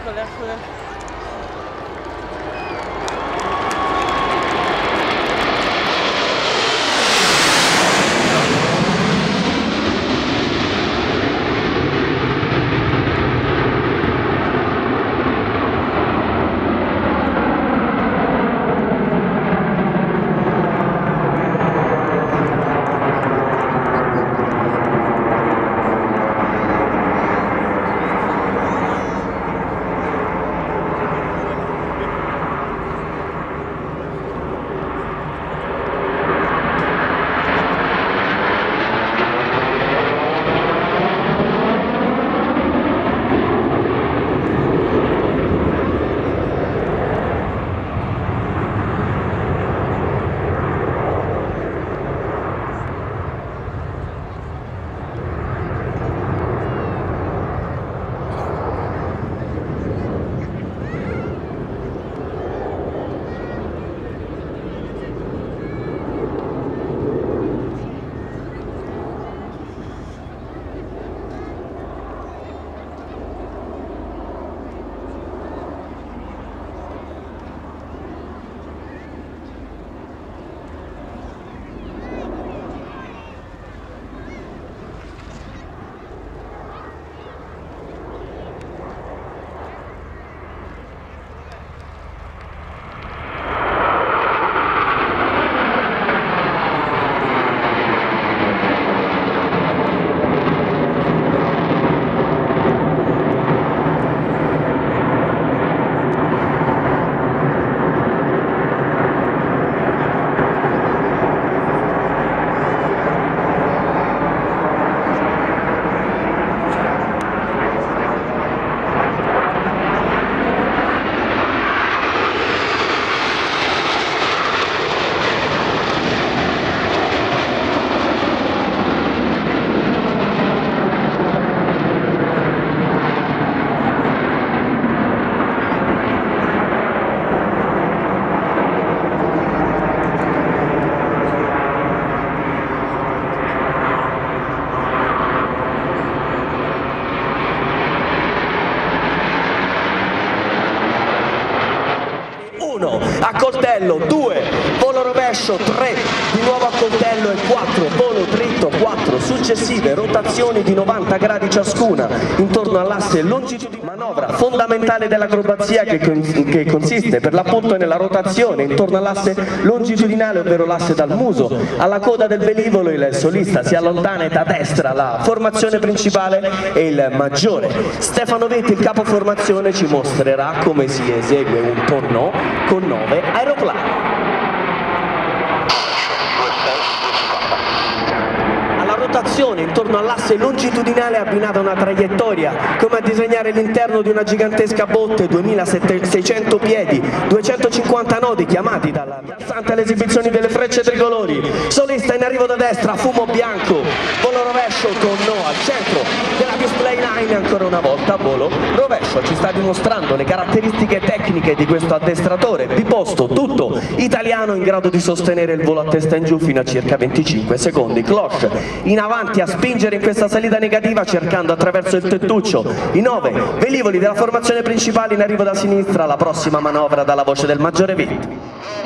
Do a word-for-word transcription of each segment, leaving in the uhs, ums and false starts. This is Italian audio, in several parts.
Eccole, eccole. A coltello, due, volo rovescio, tre, di nuovo a coltello e quattro, volo dritto, quattro, successive rotazioni di novanta gradi ciascuna intorno all'asse longitudinale. Manovra fondamentale dell'acrobazia che, che consiste per l'appunto nella rotazione intorno all'asse longitudinale, ovvero l'asse dal muso alla coda del velivolo. Il solista si allontana e da destra la formazione principale e il maggiore Stefano Vetti, il capo formazione, ci mostrerà come si esegue un tornò con nove aeroplani. Rotazione intorno all'asse longitudinale abbinata a una traiettoria come a disegnare l'interno di una gigantesca botte, duemilaseicento piedi, duecentocinquanta nodi chiamati dalla piazzante alle esibizioni delle frecce tricolori. Solista in arrivo da destra, fumo bianco, volo rovescio con no al centro della display line, ancora una volta volo rovescio. Ci sta dimostrando le caratteristiche tecniche di questo addestratore biposto, tutto italiano, in grado di sostenere il volo a testa in giù fino a circa venticinque secondi. Cloche in avanti a spingere in questa salita negativa, cercando attraverso il tettuccio i nove velivoli della formazione principale. In arrivo da sinistra la prossima manovra dalla voce del maggiore Vetti.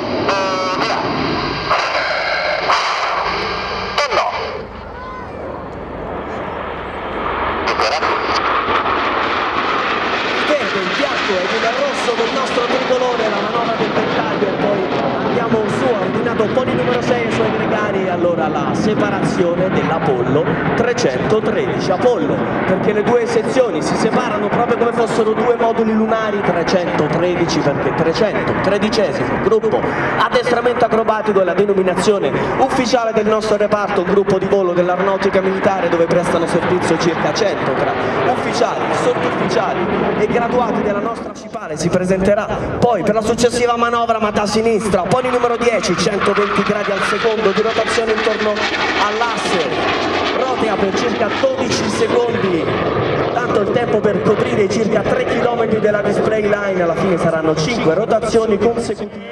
Verde, il bianco ed il rosso del nostro tricolore, la manovra del ventaglio, e poi andiamo su, ordinato pony numero sei e i suoi gregari. Allora la separazione dell'Apollo trecentotredici, Apollo perché le due sezioni si separano proprio come fossero due moduli lunari, trecentotredici perché trecentotredicesimo gruppo addestramento acrobatico è la denominazione ufficiale del nostro reparto, un gruppo di volo dell'aeronautica militare dove prestano servizio circa cento tra ufficiali, sottufficiali e graduati della nostra principale. Si presenterà poi per la successiva manovra, ma da sinistra, pony numero dieci, centoventi gradi al secondo di rotazione intorno all'asse, rotea per circa dodici secondi, tanto il tempo per coprire i circa tre chilometri della display line. Alla fine saranno cinque rotazioni consecutive.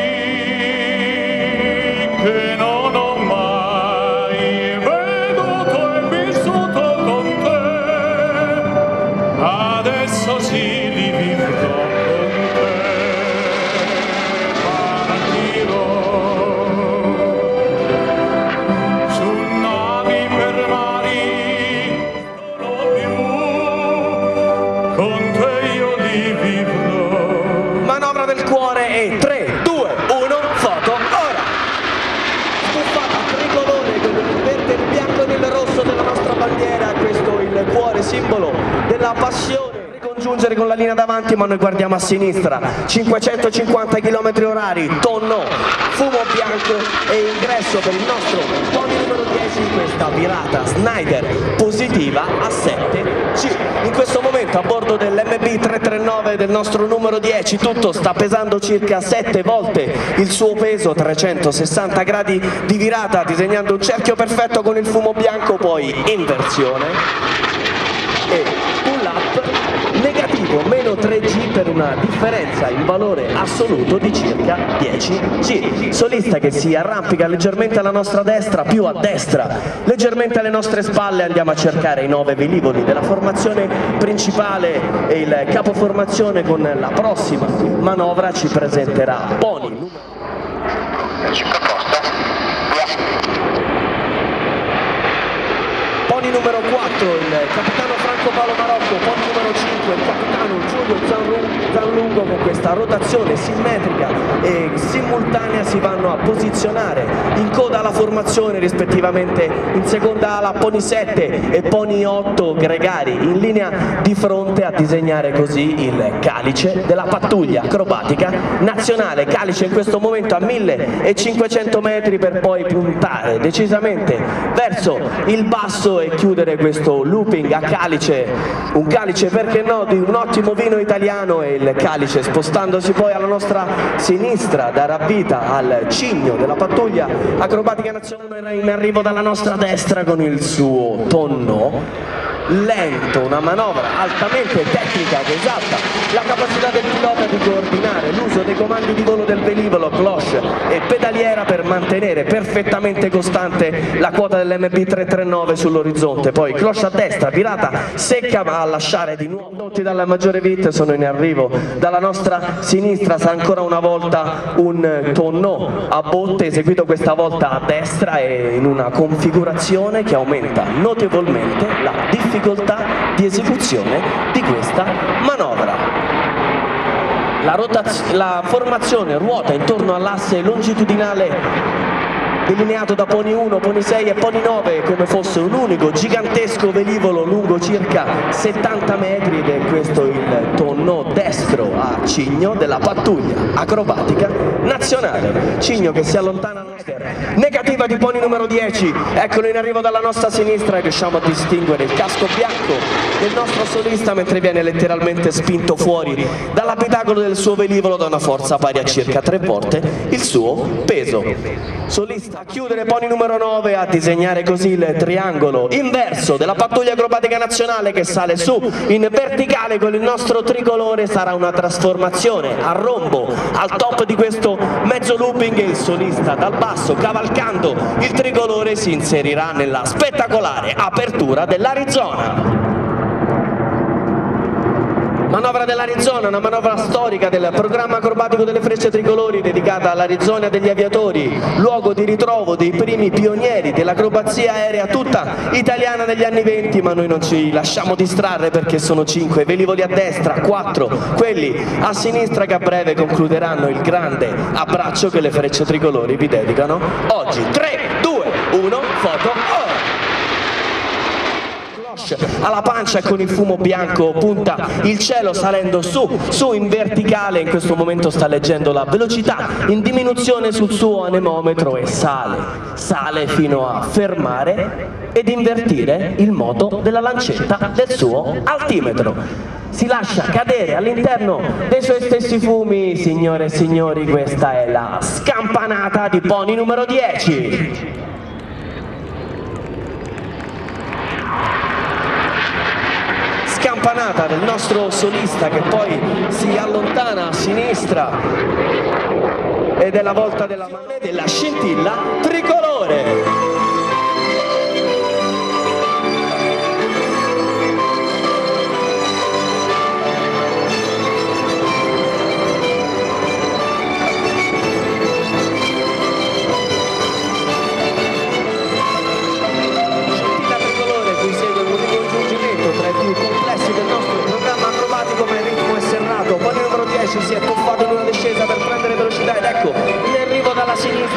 Che non ho mai veduto e vissuto con te, adesso si li vive. con te io li vivrò. Manovra del cuore e tre, due, uno, foto, ora! Sbuffata tricolore con il verde, il bianco e il rosso della nostra bandiera, questo è il cuore, simbolo della passione. Ricongiungere con la linea davanti, ma noi guardiamo a sinistra, cinquecentocinquanta chilometri orari, tonno, fumo bianco e ingresso per il nostro pony numero dieci in questa virata Snyder positiva a sette G. In questo momento a bordo dell'M B trecentotrentanove del nostro numero dieci tutto sta pesando circa sette volte il suo peso, trecentosessanta gradi di virata, disegnando un cerchio perfetto con il fumo bianco, poi inversione e pull up negativo, meno tre G per una differenza in valore assoluto di circa dieci G. Solista che si arrampica leggermente alla nostra destra, più a destra, leggermente alle nostre spalle, andiamo a cercare i nove velivoli della formazione principale e il capoformazione con la prossima manovra ci presenterà Pony. Pony numero quattro, il capitano Franco Paolo Marocco, pony numero cinque, il capitano Giulio Zanlungo, con questa rotazione simmetrica e simultanea si vanno a posizionare in coda alla formazione, rispettivamente in seconda ala Pony sette e Pony otto Gregari, in linea di fronte a disegnare così il calice della pattuglia acrobatica nazionale, calice in questo momento a millecinquecento metri per poi puntare decisamente verso il basso e chiudere questo looping a calice, un calice perché no di un ottimo vino italiano, e il calice spostandosi poi alla nostra sinistra darà vita al cigno della pattuglia acrobatica nazionale in arrivo dalla nostra destra con il suo tonno lento, una manovra altamente tecnica che esalta la capacità del pilota di coordinare l'uso dei comandi di volo del velivolo, cloche e pedaliera per mantenere perfettamente costante la quota dell'M B trecentotrentanove sull'orizzonte, poi cloche a destra, virata secca ma a lasciare di nuovo dotti dalla maggiore vite, sono in arrivo dalla nostra sinistra, sa ancora una volta un tonno a botte eseguito questa volta a destra e in una configurazione che aumenta notevolmente la difficoltà di esecuzione di questa manovra. La, la formazione ruota intorno all'asse longitudinale delineato da Pony uno, Pony sei e Pony nove come fosse un unico gigantesco velivolo lungo circa settanta metri, ed è questo il tonno destro a cigno della pattuglia acrobatica nazionale, cigno che si allontana negativa di Pony numero dieci, eccolo in arrivo dalla nostra sinistra e riusciamo a distinguere il casco bianco del nostro solista mentre viene letteralmente spinto fuori dall'abitacolo del suo velivolo da una forza pari a circa tre volte il suo peso. Solista a chiudere Pony numero nove, a disegnare così il triangolo inverso della pattuglia acrobatica nazionale che sale su in verticale con il nostro tricolore, sarà una trasformazione a rombo al top di questo mezzo looping e il solista dal basso cavalcando il tricolore si inserirà nella spettacolare apertura dell'Arizona. Manovra dell'Arizona, una manovra storica del programma acrobatico delle Frecce Tricolori dedicata all'Arizona degli aviatori, luogo di ritrovo dei primi pionieri dell'acrobazia aerea tutta italiana negli anni venti, ma noi non ci lasciamo distrarre perché sono cinque velivoli a destra, quattro quelli a sinistra che a breve concluderanno il grande abbraccio che le Frecce Tricolori vi dedicano oggi. tre, due, uno, foto, ora! Alla pancia con il fumo bianco punta il cielo salendo su, su in verticale, in questo momento sta leggendo la velocità in diminuzione sul suo anemometro e sale, sale fino a fermare ed invertire il moto della lancetta del suo altimetro. Si lascia cadere all'interno dei suoi stessi fumi, signore e signori, questa è la scampanata di Pony numero dieci. Scampanata del nostro solista che poi si allontana a sinistra ed è la volta della, della scintilla tricolore. Scintilla tricolore, qui segue un ricongiungimento tra i più complessi del nostro programma acrobatico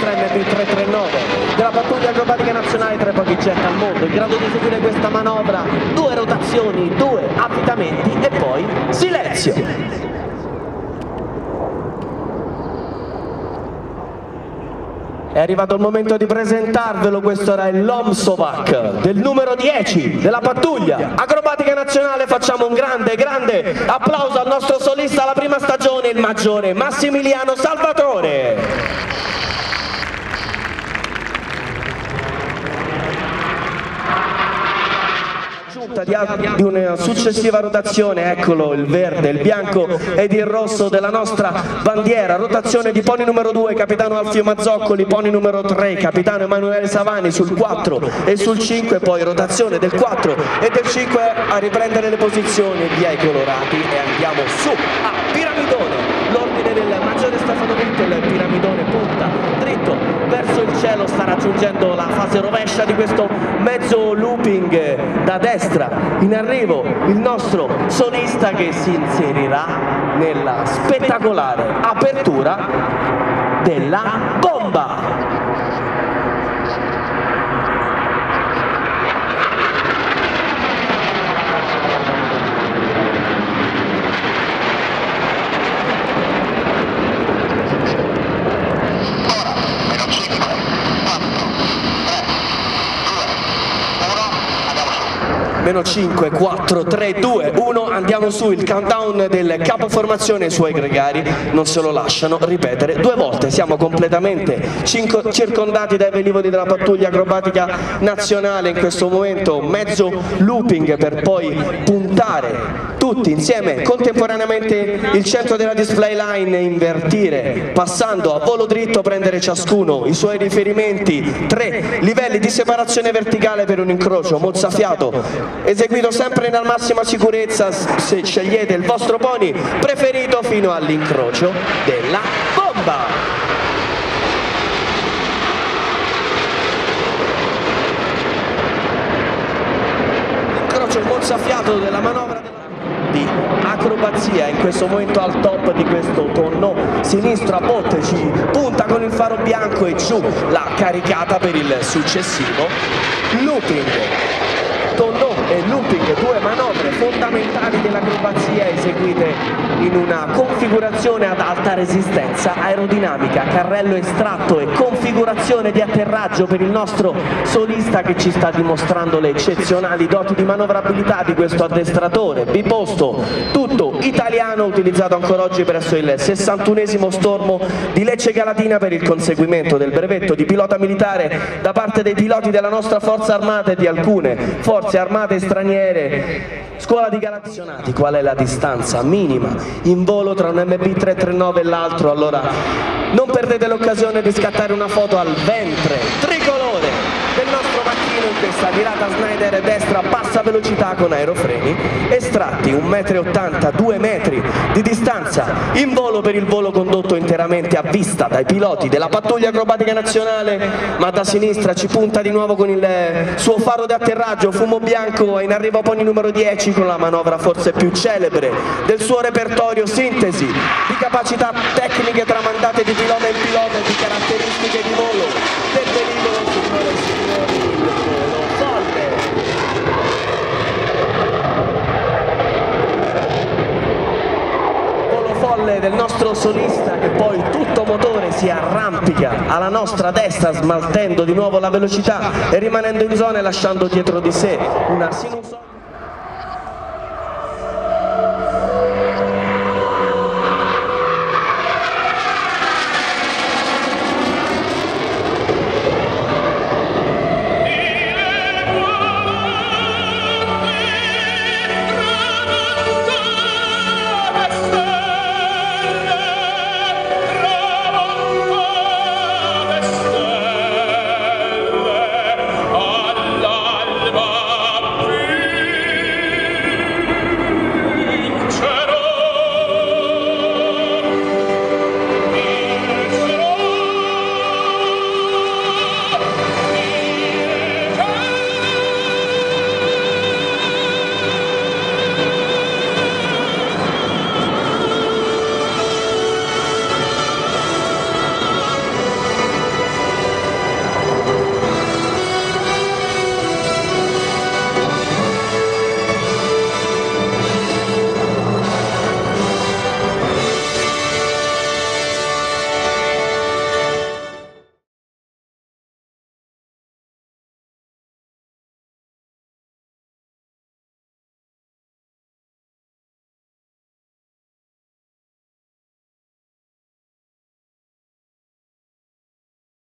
nostra M B trecentotrentanove della pattuglia acrobatica nazionale tra i pochi jet al mondo, in grado di eseguire questa manovra, due rotazioni, due avvitamenti e poi silenzio. È arrivato il momento di presentarvelo, questo era il Lomsovac del numero dieci della pattuglia acrobatica nazionale. Facciamo un grande, grande applauso al nostro solista alla prima stagione, il maggiore Massimiliano Salvatore. Di una successiva rotazione, eccolo il verde, il bianco ed il rosso della nostra bandiera. Rotazione di pony numero due, capitano Alfio Mazzoccoli, pony numero tre, capitano Emanuele Savani sul quattro e sul cinque, poi rotazione del quattro e del cinque a riprendere le posizioni, via i colorati e andiamo su a piramidone. L'ordine del maggiore Stefano Vittel, il piramidone punta dritto verso il cielo, sta raggiungendo la fase rovescia di questo mezzo looping da destra. In arrivo il nostro solista che si inserirà nella spettacolare apertura della bomba. Meno cinque, quattro, tre, due, uno, andiamo su, il countdown del capoformazione. I suoi gregari non se lo lasciano ripetere due volte. Siamo completamente circondati dai velivoli della pattuglia acrobatica nazionale, in questo momento mezzo looping per poi puntare tutti insieme contemporaneamente il centro della display line, invertire passando a volo dritto, prendere ciascuno i suoi riferimenti, tre livelli di separazione verticale per un incrocio mozzafiato eseguito sempre nella massima sicurezza. Se scegliete il vostro pony preferito fino all'incrocio della bomba. L'incrocio mozzafiato della manovra di acrobazia, in questo momento al top di questo tonno sinistro a botte, ci punta con il faro bianco e giù la caricata per il successivo looping. Tonno e looping, due manovre fondamentali dell'acrobazia eseguite in una configurazione ad alta resistenza aerodinamica, carrello estratto e configurazione di atterraggio per il nostro solista che ci sta dimostrando le eccezionali doti di manovrabilità di questo addestratore biposto tutto italiano, utilizzato ancora oggi presso il sessantunesimo stormo di Lecce Galatina per il conseguimento del brevetto di pilota militare da parte dei piloti della nostra forza armata e di alcune forze armate straniere. Scuola di galazionati, qual è la distanza minima in volo tra un M B trecentotrentanove e l'altro? Allora non perdete l'occasione di scattare una foto al ventre tricolore del nostro macchino in questa virata Snyder destra a bassa velocità con aerofreni estratti, un metro e ottanta, due metri di distanza in volo per il volo condotto interamente a vista dai piloti della pattuglia acrobatica nazionale, ma da sinistra ci punta di nuovo con il suo faro di atterraggio fumo bianco, in arrivo pony numero dieci con la manovra forse più celebre del suo repertorio, sintesi di capacità tecniche tramandate di pilota in pilota e di caratteristiche di volo del velivolo, signore e signori, il volo folle. Volo folle del nostro solista che poi tutto motore si arrampica alla nostra destra, smaltendo di nuovo la velocità e rimanendo in zona e lasciando dietro di sé una sinusoide